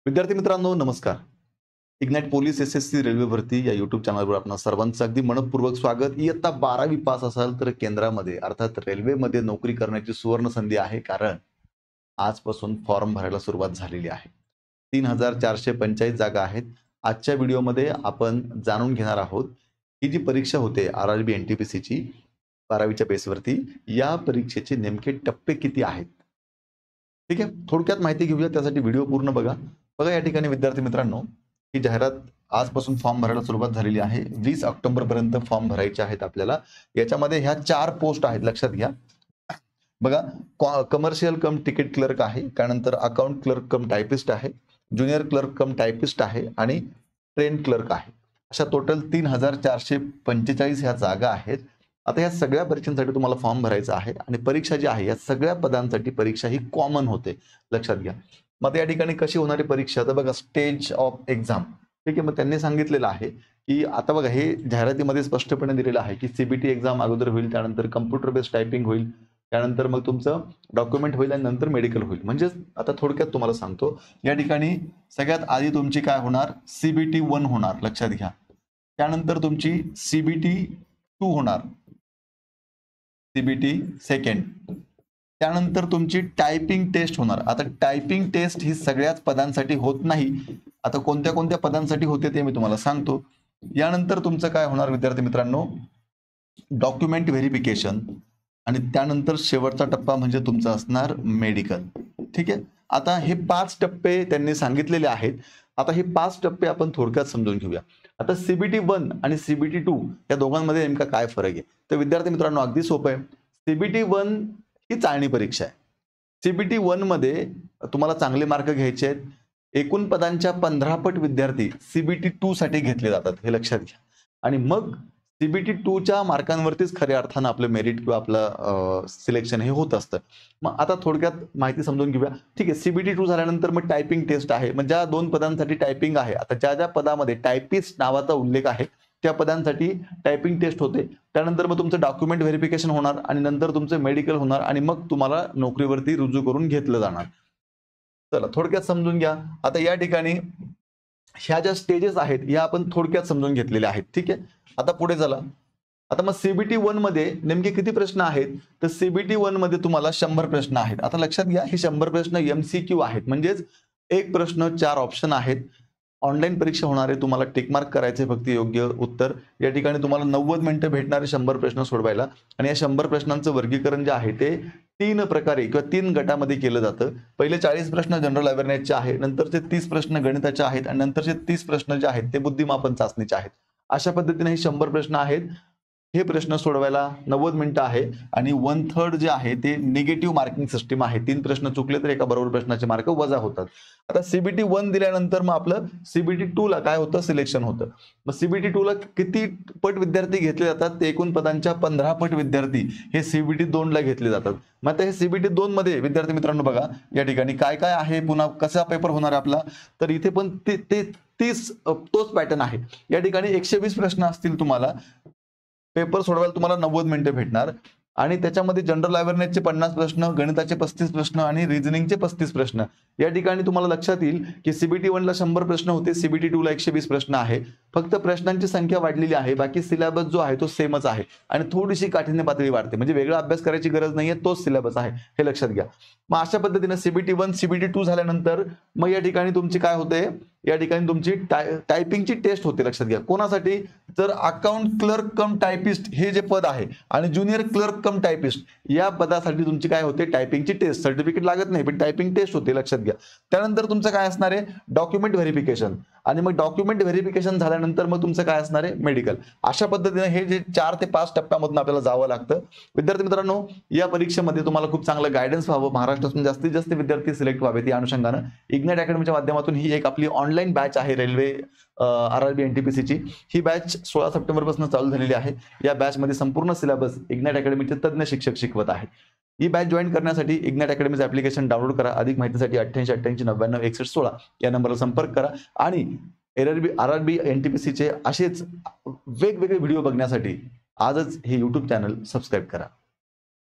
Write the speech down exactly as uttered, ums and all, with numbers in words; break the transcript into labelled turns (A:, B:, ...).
A: विद्यार्थी मित्रांनो नमस्कार. इग्नाइट पोलीस एसएससी रेल्वे भरती या यूट्यूब चॅनलवर आपणा सर्वांचं अगदी मनपूर्वक स्वागत. इयत्ता बारावी पास असाल तर केंद्रामध्ये अर्थात रेल्वेमध्ये नोकरी करण्याची सुवर्ण संधी आहे, कारण आजपासून फॉर्म भरायला सुरुवात झालेली आहे. तीन हजार चारशे पंचेचाळीस जागा आहेत. आजच्या व्हिडिओमध्ये आपण जाणून घेणार आहोत ही जी परीक्षा होते आरआरबी एनटीपीसीची बारावीच्या बेसवरती, या परीक्षेचे नेमके टप्पे किती आहेत. ठीक आहे, थोडक्यात माहिती घेऊया, त्यासाठी व्हिडिओ पूर्ण बघा. बघा या ठिकाणी विद्यार्थी मित्रांनो, ही जाहिरात आजपासून फॉर्म भरायला सुरुवात झालेली आहे. वीस ऑक्टोबर पर्यंत फॉर्म भरायचे आहेत आपल्याला. याच्यामध्ये ह्या चार पोस्ट आहेत, लक्षात घ्या. बघा, कमर्शियल कम तिकीट क्लर्क आहे, त्यानंतर अकाउंट क्लर्क कम टायपिस्ट आहे, ज्युनियर क्लर्क कम टायपिस्ट आहे आणि ट्रेन क्लर्क आहे. अशा टोटल तीन हजार चारशे पंचेचाळीस ह्या जागा आहेत. आता या सगळ्या परीक्षांसाठी तुम्हाला फॉर्म भरायचा आहे आणि परीक्षा जी आहे या सगळ्या पदांसाठी परीक्षा ही कॉमन होते, लक्षात घ्या. मग या ठिकाणी कशी होणारी परीक्षा, तर बघा स्टेज ऑफ एक्झाम. ठीक आहे, मग त्यांनी सांगितलेलं आहे की आता बघा हे जाहिरातीमध्ये स्पष्टपणे दिलेलं आहे की सीबीटी एक्झाम अगोदर होईल, त्यानंतर कम्प्युटर बेस्ड टायपिंग होईल, त्यानंतर मग तुमचं डॉक्युमेंट होईल आणि नंतर मेडिकल होईल. म्हणजे आता थोडक्यात तुम्हाला सांगतो, या ठिकाणी सगळ्यात आधी तुमची काय होणार, सीबीटी वन होणार, लक्षात घ्या. त्यानंतर तुमची सीबीटी टू होणार, सीबीटी सेकंड. त्यानंतर तुमची टायपिंग टेस्ट होणार. आता टायपिंग टेस्ट ही सगळ्याच पदांसाठी होत नाही. आता कोणत्या कोणत्या पदांसाठी होते ते मी तुम्हाला सांगतो. यानंतर तुमचं काय होणार विद्यार्थी मित्रांनो, डॉक्युमेंट व्हेरिफिकेशन आणि त्यानंतर शेवटचा टप्पा म्हणजे तुमचा असणार मेडिकल. ठीक आहे, आता हे पाच टप्पे त्यांनी सांगितलेले आहेत. आता हे पाच टप्पे आपण थोडक्यात समजून घेऊया. आता सीबीटी वन आणि सीबीटी टू या दोघांमध्ये नेमका काय फरक आहे, तर विद्यार्थी मित्रांनो अगदी सोपं आहे. सीबीटी वन ही चाळणी परीक्षा आहे. सीबीटी वन मध्ये तुम्हाला चांगले मार्क घ्यायचे आहेत. एकूण पदांच्या पंधरा पट विद्यार्थी सीबीटी टू साठी घेतले जातात, हे लक्षात घ्या. आणि मग सीबीटी टू च्या मार्कांवरतीच खऱ्या अर्थानं आपलं मेरिट किंवा आपलं सिलेक्शन हे होत असतं. मग आता थोडक्यात माहिती समजून घेऊया. ठीक आहे, सीबीटी टू झाल्यानंतर मग टायपिंग टेस्ट आहे. मग ज्या दोन पदांसाठी टायपिंग आहे, आता ज्या ज्या पदामध्ये टायपिस्ट नावाचा उल्लेख आहे त्या पदांसाठी टायपिंग टेस्ट होते. त्यानंतर मग तुमचं डॉक्युमेंट व्हेरिफिकेशन होणार आणि नंतर तुमचं मेडिकल होणार आणि मग तुम्हाला नोकरीवरती रुजू करून घेतलं जाणार. चला थोडक्यात समजून घ्या. आता या ठिकाणी ह्या ज्या स्टेजेस आहेत या आपण थोडक्यात समजून घेतलेल्या आहेत. ठीक आहे, आता पुढे चला. आता मग सीबीटी वन मध्ये नेमके किती प्रश्न आहेत, तर सीबीटी वन मध्ये तुम्हाला शंभर प्रश्न आहेत. आता लक्षात घ्या, हे शंभर प्रश्न एमसीक्यू आहेत, म्हणजेच एक प्रश्न चार ऑप्शन आहेत. ऑनलाईन परीक्षा होणार आहे, तुम्हाला टिक मार्क करायचे फक्त योग्य उत्तर. या ठिकाणी तुम्हाला नव्वद मिनिटं भेटणारे शंभर प्रश्न सोडवायला. आणि या शंभर प्रश्नांचं वर्गीकरण जे आहे ते तीन प्रकारे किंवा तीन गटामध्ये केलं जातं. पहिले चाळीस प्रश्न जनरल अवेअरनेसचे आहे, नंतरचे तीस प्रश्न गणिताचे आहेत आणि नंतरचे तीस प्रश्न जे आहेत ते बुद्धिमापन चाचणीचे आहेत. अशा पद्धतीने हे शंभर प्रश्न आहेत. हे प्रश्न सोडवायला नव्वद मिनिटं आहे आणि वन थर्ड जे आहे ते निगेटिव्ह मार्किंग सिस्टीम आहे. तीन प्रश्न चुकले तर एका बरोबर प्रश्नाचे मार्क वजा होतात. आता सीबीटी वन दिल्यानंतर मग आपलं सीबीटी टू ला काय होतं, सिलेक्शन होतं. मग सीबीटी टू ला किती पट विद्यार्थी घेतले जातात, ते एकूण पदांच्या पंधरा पट विद्यार्थी हे सीबीटी दोन ला घेतले जातात. मग आता हे सीबीटी दोन मध्ये विद्यार्थी मित्रांनो बघा या ठिकाणी काय काय आहे, पुन्हा कसा पेपर होणार आपला, तर इथे पण ते तीस तोच पॅटर्न आहे. या ठिकाणी एकशे वीस प्रश्न असतील. तुम्हाला पेपर सोडवायला तुम्हाला नव्वद मिनिटं भेटणार आणि त्याच्यामध्ये जनरल अवेअरनेसचे पन्नास प्रश्न, गणिताचे पस्तीस प्रश्न आणि रिझनिंगचे पस्तीस प्रश्न. या ठिकाणी तुम्हाला लक्षात येईल की सीबीटी वन ला शंभर प्रश्न होते, सीबीटी टू ला एकशे वीस प्रश्न आहे. फक्त प्रश्नांची संख्या वाढलेली आहे, बाकी सिलेबस जो आहे तो सेमच आहे आणि थोडीशी काठिण्य पातळी वाढते, म्हणजे वेगळा अभ्यास करायची गरज नाहीये, तोच सिलेबस आहे, हे लक्षात घ्या. मग अशा पद्धतीने सीबीटी वन सीबीटी टू झाल्यानंतर मग या ठिकाणी तुमची काय होते, या ठिकाणी तुमची टाय टायपिंगची टेस्ट होते, लक्षात घ्या. कोणासाठी, तर अकाउंट क्लर्क कम टायपिस्ट हे जे पद आहे आणि ज्युनियर क्लर्क कम टायपिस्ट या पदासाठी तुमची काय होते, टायपिंगची टेस्ट. सर्टिफिकेट लागत नाही पण टायपिंग टेस्ट होते, लक्षात घ्या. त्यानंतर तुमचं काय असणार आहे, डॉक्युमेंट व्हेरिफिकेशन आणि मग डॉक्युमेंट व्हेरिफिकेशन झाल्यानंतर मग तुमचं काय असणार आहे, मेडिकल. अशा पद्धतीने हे जे चार ते पाच टप्प्यामधून आपल्याला जावं लागतं. विद्यार्थी मित्रांनो, या परीक्षेमध्ये तुम्हाला खूप चांगलं गायडन्स व्हावं, महाराष्ट्रातून जास्तीत जास्त विद्यार्थी सिलेक्ट व्हावेत या अनुषंगानं इग्नाइट अकॅडमीच्या माध्यमातून ही एक आपली ऑनलाईन बॅच आहे रेल्वे आरआरबी एनटीपीसीची. ही बॅच सोळा सप्टेंबर पासून चालू झालेली आहे. या बॅच मध्ये संपूर्ण सिलेबस इग्नाइट अकॅडमीचे तज्ञ शिक्षक शिकवत आहेत. ही बॅच जॉईन करण्यासाठी इग्नाइट अकॅडमीचं ऍप्लिकेशन डाउनलोड करा. अधिक माहितीसाठी अठ्ठ्याऐंशी अठ्ठ्याऐंशी नव्याण्णव एकसष्ट सोळा या नंबरला संपर्क करा आणि आरआरबी आरआरबी एनटीपीसीचे असेच वेगवेगळे व्हिडिओ बघण्यासाठी आजच हे यूट्यूब चॅनल सबस्क्राईब करा.